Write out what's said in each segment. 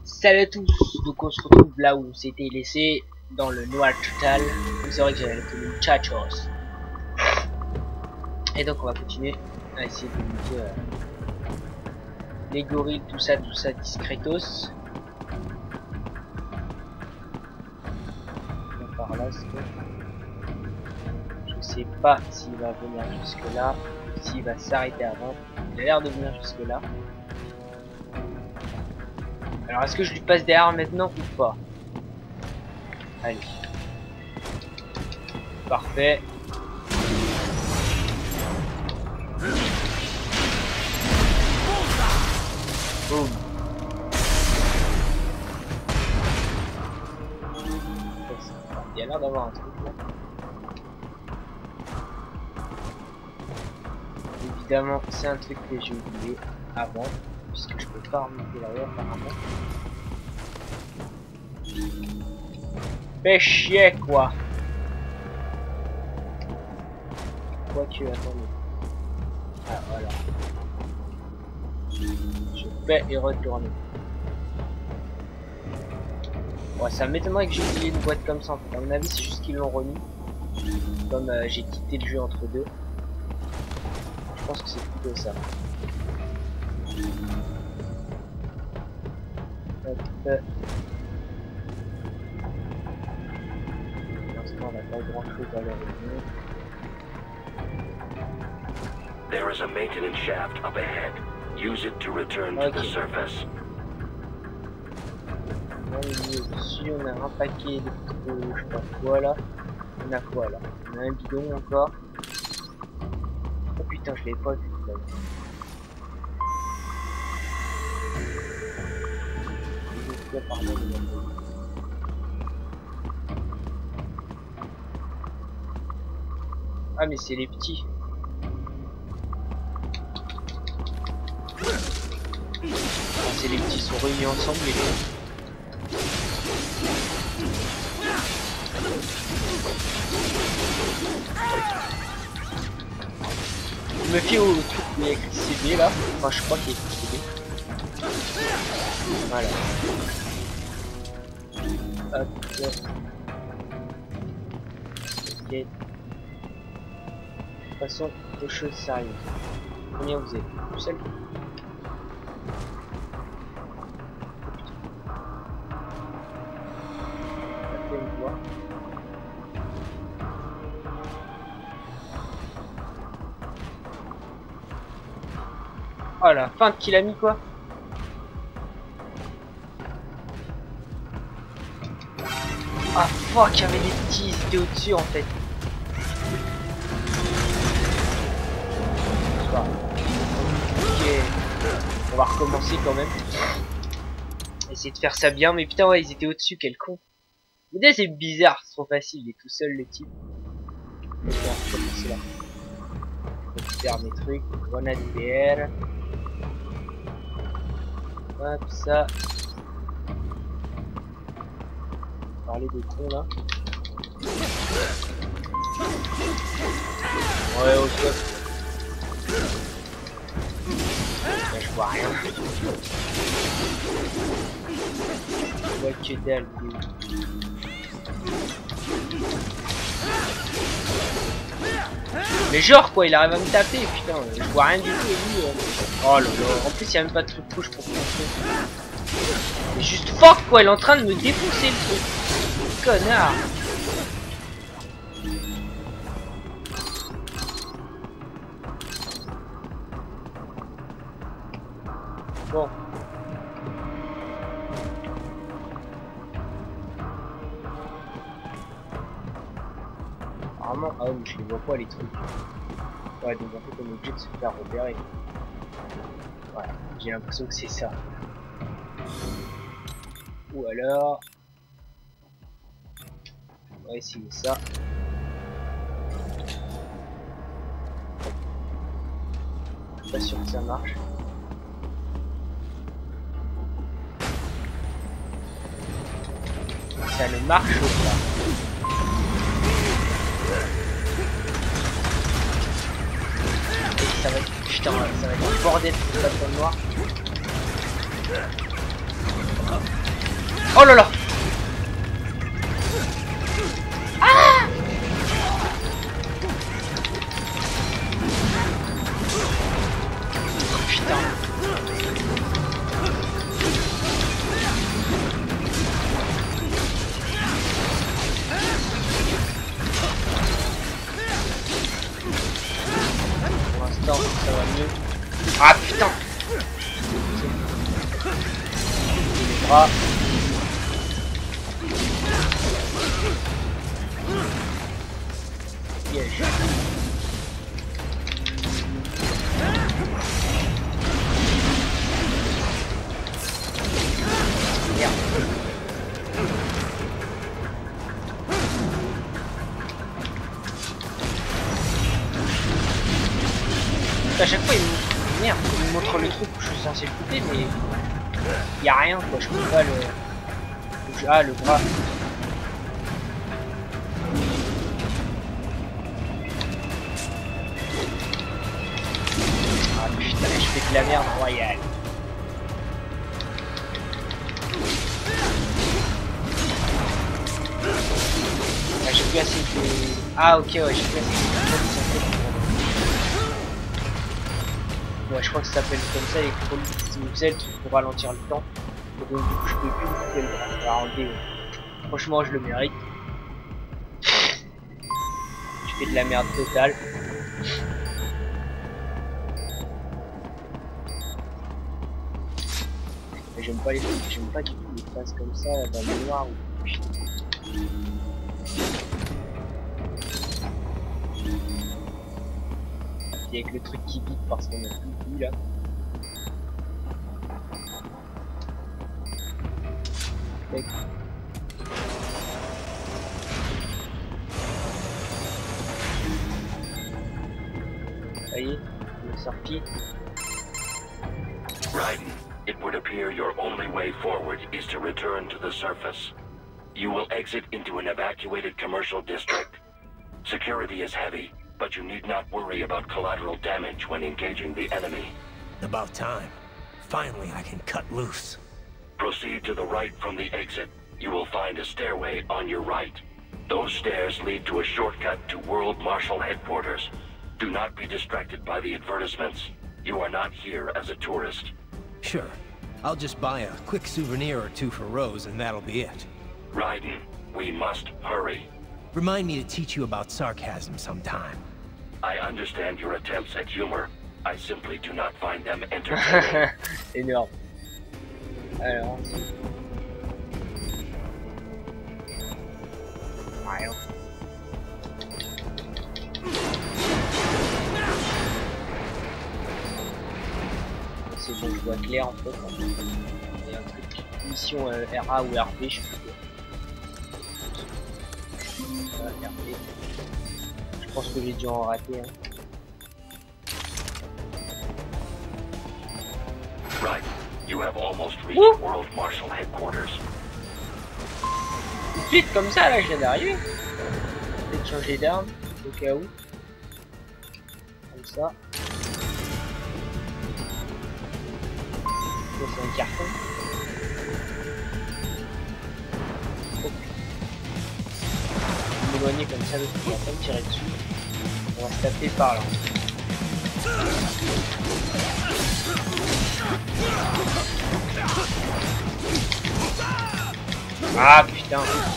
Salut à tous, donc on se retrouve là où on s'était laissé, dans le noir total. C'est vrai que j'avais appelé muchachos. Et donc on va continuer à essayer de buter les gorilles, tout ça discretos. Donc par là, je sais pas s'il va venir jusque là, s'il va s'arrêter avant. Il a l'air de venir jusque là. Alors est-ce que je lui passe derrière maintenant ou pas? Allez. Parfait. Boum. Il y a l'air d'avoir un truc là. Évidemment, c'est un truc que j'ai oublié avant, puisque je peux pas remonter là-haut apparemment. Fais chier quoi. Quoi tu attends. Ah voilà. Je vais y retourner. Ouais, ça m'étonnerait que j'ai oublié une boîte comme ça. À mon avis, c'est juste qu'ils l'ont remis. Comme j'ai quitté le jeu entre deux. Je pense que c'est plutôt ça. Hop. Pour l'instant, on n'a pas grand chose à leur revenir. There is a maintenance shaft up ahead. Use it to return to the surface. Ici, on a un paquet de je sais pas quoi là. On a quoi là? On a un bidon encore. Oh putain, je l'ai pas vu là. Ah mais c'est les petits. C'est les petits sont réunis ensemble les gars. Je me fie au truc qui est écrit CD là. Enfin je crois qu'il est écrit CD. Voilà. Hop. Ok. De toute façon, les choses sérieuses. Combien vous êtes? Tout seul? Oh la feinte qu'il a mis quoi. Ah fuck, il y avait des petits, ils étaient au-dessus en fait. Ok, on va recommencer quand même. Essayer de faire ça bien, mais putain ouais ils étaient au-dessus, quel con. Mais c'est bizarre, c'est trop facile, il est tout seul le type. Ok, on va commencer là. Je vais faire mes trucs, grenade IPR. Hop, ça. Parler de con là. Ouais, au top. Là, je vois rien. Je vois que dalle. Mais genre quoi, il arrive à me taper, putain, je vois rien du tout et lui. Oh là là, en plus il n'y a même pas de truc push pour foncer. Mais juste fuck quoi, il est en train de me défoncer le truc. Connard. Bon. Apparemment, ah oui, je les vois pas les trucs. Ouais, donc en fait on est obligé de se faire repérer. Ouais, j'ai l'impression que c'est ça. Ou alors... on va essayer ça. Je suis pas sûr que ça marche. Ça ne marche pas. Ça va être, putain, ça va être un bordel pour le noir. Oh là là. Ah. Putain. Pour l'instant, ça va mieux. Ah putain. Les bras. Piège. Merde. À chaque fois il me... Merde, il me montre le truc où je suis censé le couper, mais il y a rien quoi, je peux pas le... Ah, le bras. Ah putain, je fais de la merde royale. Ah, j'ai plus assez de... Ah ok, ouais, j'ai plus assez de... Ouais, je crois que ça s'appelle comme ça, les contrôles pour ralentir le temps. Et donc du coup je peux plus me couper le bras. On va enlever. Franchement je le mérite. Je fais de la merde totale. J'aime pas les trucs, j'aime pas qu'ils passent comme ça dans le noir. Et avec le truc qui bip parce qu'on a plus vu là. Tac. Ça y est, on est sorti. Raiden, it would appear your only way forward is to return to the surface. You will exit into an evacuated commercial district. Security is heavy, but you need not worry about collateral damage when engaging the enemy. About time. Finally, I can cut loose. Proceed to the right from the exit. You will find a stairway on your right. Those stairs lead to a shortcut to World Marshal Headquarters. Do not be distracted by the advertisements. You are not here as a tourist. Sure. I'll just buy a quick souvenir or two for Rose and that'll be it. Raiden, we must hurry. Remind me to teach you about sarcasm sometime. I understand your attempts at humor. I simply do not find them entertaining. Énorme. Alors. Rien. C'est bon, je vois clair en fait. Il y a un truc. Mission RA ou RP, je sais plus. RP. Je pense que j'ai dû en rater. Hein. Right. You have almost reached World Marshal Headquarters. Tout de suite comme ça là, je viens d'arriver. Peut-être changer d'arme au cas où. Comme ça. Ça c'est un carton. M'éloigner comme ça, on va pas me tirer dessus. On va se taper par là. Ah putain.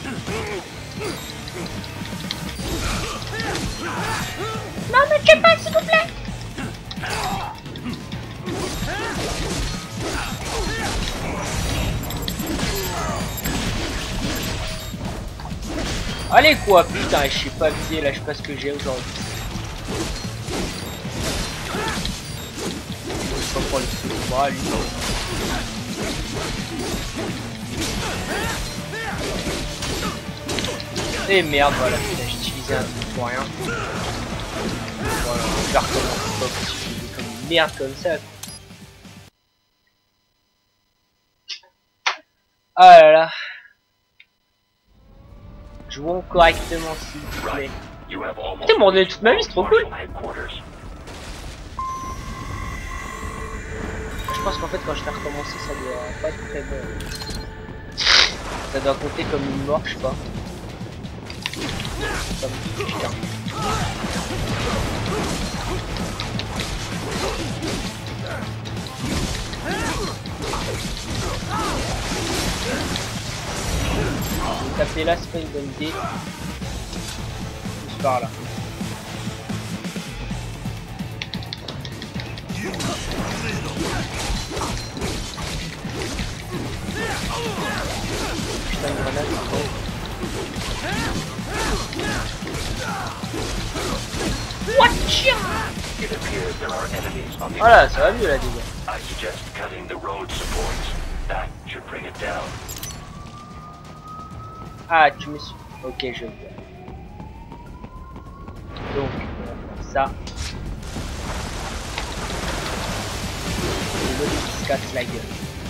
Non mais tu pas s'il vous plaît. Allez quoi putain, je sais pas viser là, je sais pas ce que j'ai aujourd'hui. Je vais pas prendre le bras lui. Et merde, voilà, j'ai utilisé un truc pour rien. Voilà, je vais recommencer, pas possible, comme une merde comme ça. Ah là là. Jouons correctement s'il vous plaît. Putain, m'en donné toute ma vie, c'est trop cool. Je pense qu'en fait quand je vais recommencer ça doit pas être très bon. Ça doit compter comme une mort, je sais pas. Putain. Taper là, c'est pas une bonne idée. Juste par là. Putain de grenade, voilà, ça va mieux là, déjà. I suggest cutting the road supports. That should bring it down. Ah, tu me suis. Ok, je vois. Donc, on va faire ça. Et l'autre qui se casse la gueule.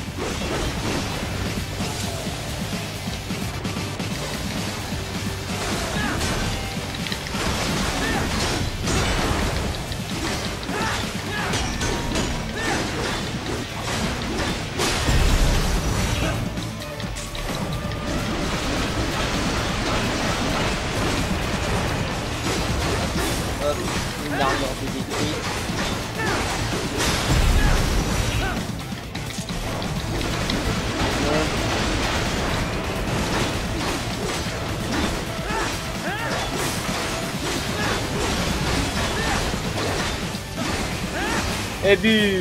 Hop, une armure de détruit. Et bim!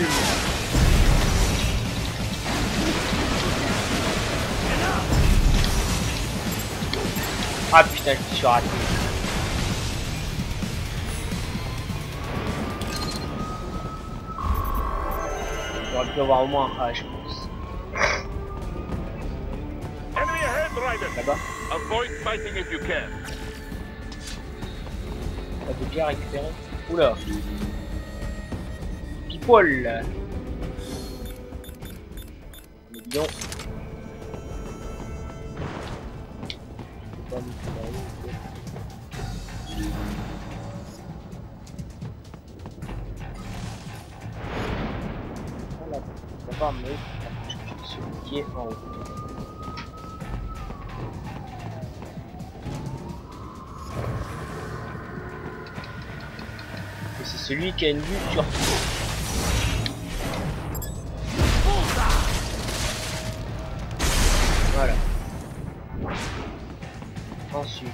Ah putain, je me suis raté. J'aurais pu avoir au moins un A, je pense. Enemy ahead, Raiden. Là-bas. Avoid fighting if you can. Ça peut bien récupérer. Oula. People. Mais dis donc. Je peux pas me faire. Voilà. On va voir, mais je suis celui qui est en haut. Et c'est celui qui a une vue sur tout. Voilà. Ensuite.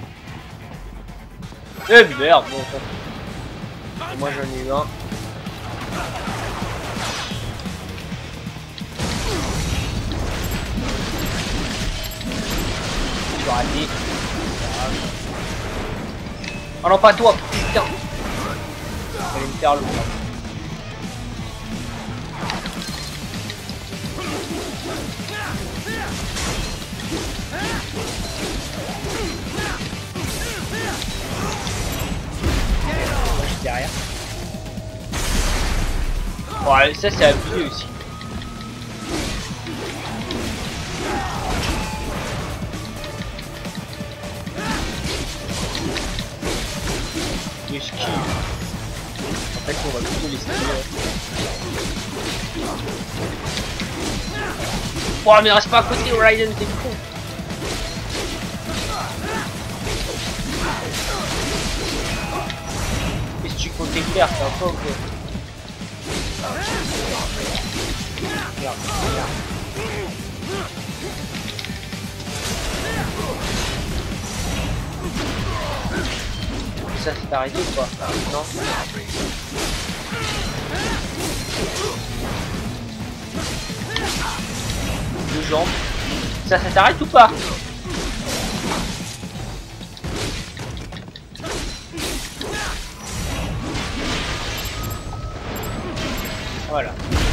Eh merde, bon, et moi j'en ai eu un. Je suis raté. Oh non, pas toi, putain. J'allais me faire l'eau. Moi, je suis derrière. Ouais, ça c'est abusé aussi. Le ski. En fait, on va plutôt les skier. Oh, mais reste pas à côté, Raiden, t'es con. Qu'est-ce que tu comptais faire, t'es un peu quoi. Regarde, regarde. Ça s'est arrêté ou pas? Non. Deux jambes. Ça s'arrête ou pas? Voilà.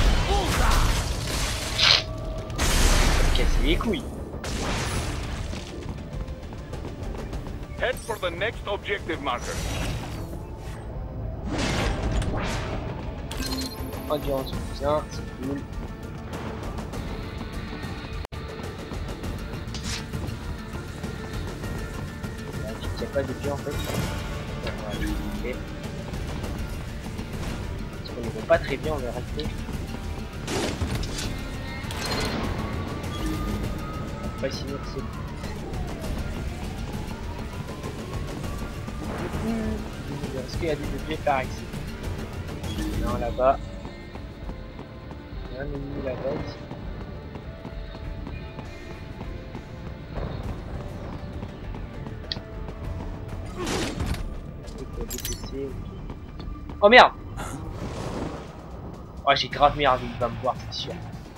Casser les couilles. Head for the next objective marker. Endurance bien, c'est cool. Il n'y a pas de pied en fait. Voilà, je vais parce qu'on ne voit pas très bien, on va rester. pas ici, donc c'est... Est-ce qu'il y a des objets par ici? Non, là-bas. Il y a un ennemi là-bas ici. Oh merde! Oh, j'ai grave merde, il va me voir, c'est sûr.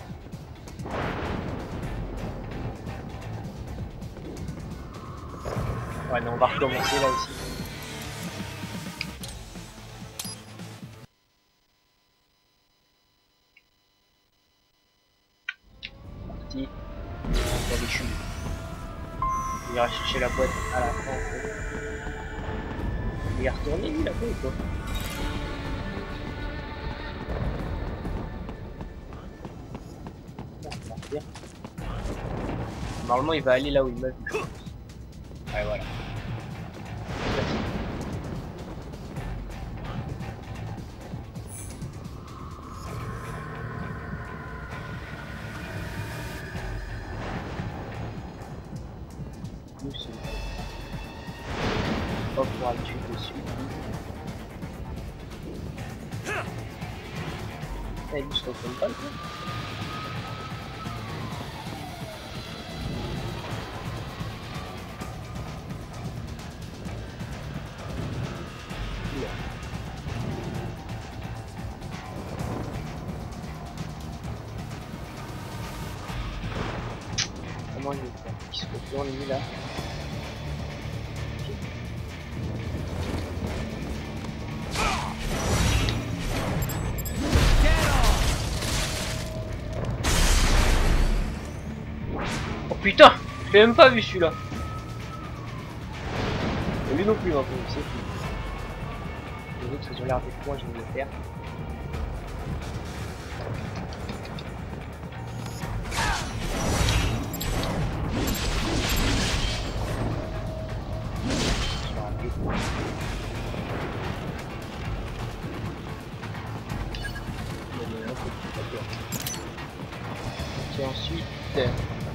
Ouais, non, on va recommencer là aussi. Parti. On va les chouilles. Il ira chercher la boîte à la fin en fait. Il est retourné lui là-bas ou quoi? Normalement il va aller là où il m'a vu. Ouais voilà. Hop, on va le tuer dessus. Ah, il se retourne pas le coup. Comment il est fait? Il se retourne lui là. Oh putain, je l'ai même pas vu celui-là. Et lui non plus, hein, c'est tout. Les autres ils ont l'air des points, je vais les faire. Et ensuite, il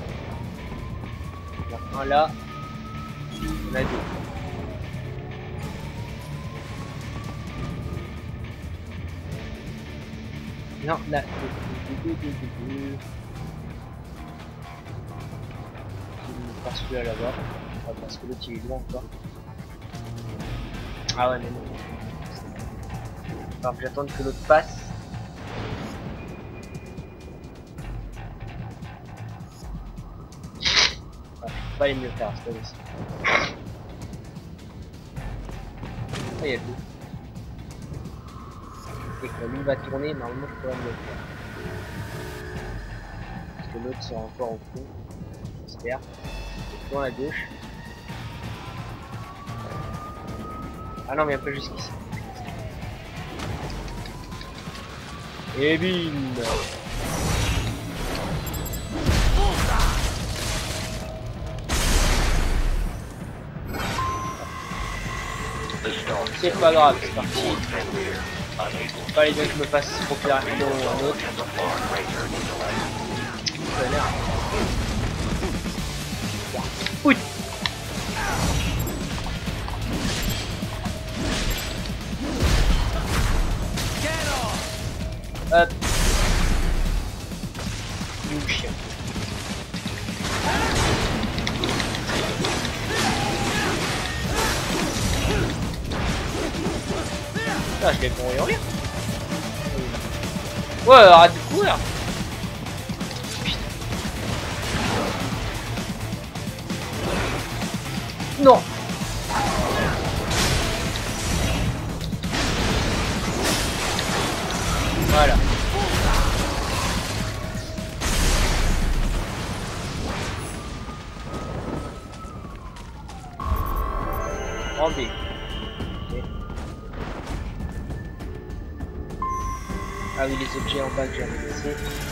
y en a un là, il y en a deux. Non, là, il passe celui-là là-bas, parce que l'autre il est loin encore. Ah ouais, mais non. Alors que j'attends que l'autre passe. Ouais, je peux pas aller mieux faire, c'est pas possible. Ah, il y a deux. Et quand lui va tourner, normalement je pourrais mieux faire. Parce que l'autre sera encore au fond, j'espère. Dans la gauche. Ah non, mais un peu jusqu'ici. Et bim! C'est pas grave, c'est parti. Pas les deux que je me fasse opération ou un autre. Oui. Hop. Youch. Ah, je vais courir en rien. Ouais, arrête de courir. Putain. Non. Voilà. En B. Okay. Ah oui, les objets en bas que j'ai laissés.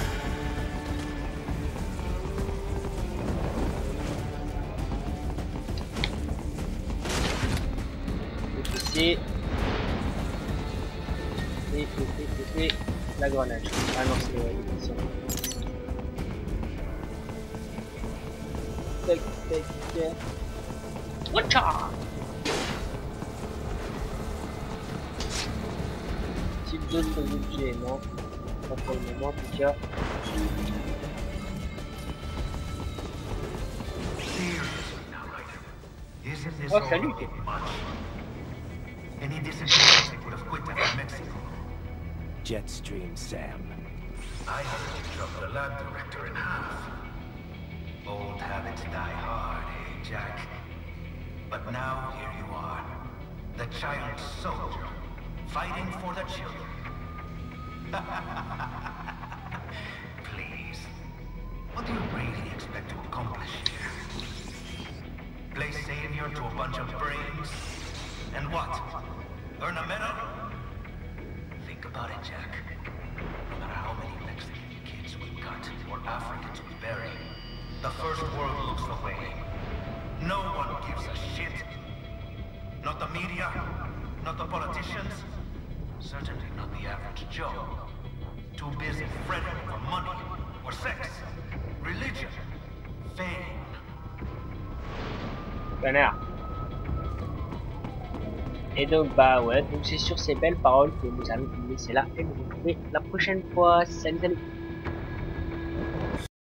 Et la grenade. Ah non, c'est tac, tac. Watcha! Type d'autres objets, non? Pas pour le moment, en tout cas. Oh, salut! Jetstream, Sam. I had to drop the lab director in half. Old habits die hard, eh, Jack? But now here you are, the child soldier, fighting for the children. Please, what do you really expect to accomplish here? Play savior to a bunch of brains? And what? Earn a medal? Think about it, Jack. No matter how many Mexican kids we cut or Africans we bury, the first world looks away. No one gives a shit. Not the media, not the politicians, certainly not the average Joe. Too busy fretting for money, or sex, religion, fame. Connard. Et donc bah ouais, donc c'est sur ces belles paroles que nous allons vous laisser là et nous retrouver la prochaine fois. Salut salut.